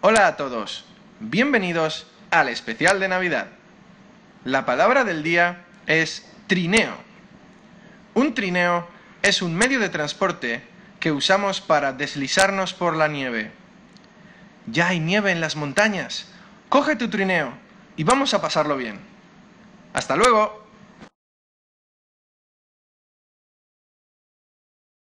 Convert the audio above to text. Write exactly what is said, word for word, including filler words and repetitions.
Hola a todos, bienvenidos al especial de Navidad. La palabra del día es trineo. Un trineo es un medio de transporte que usamos para deslizarnos por la nieve. Ya hay nieve en las montañas. Coge tu trineo y vamos a pasarlo bien. ¡Hasta luego!